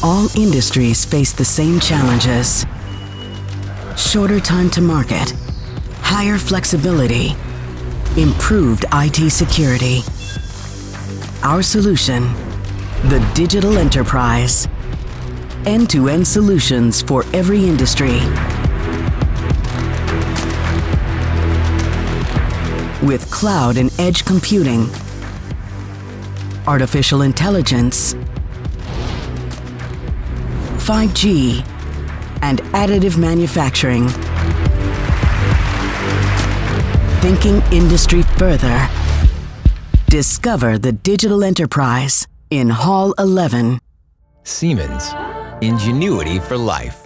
All industries face the same challenges. Shorter time to market, higher flexibility, improved IT security. Our solution, the digital enterprise. End-to-end solutions for every industry. With cloud and edge computing, artificial intelligence, 5G, and additive manufacturing. Thinking industry further. Discover the digital enterprise in Hall 11. Siemens. Ingenuity for life.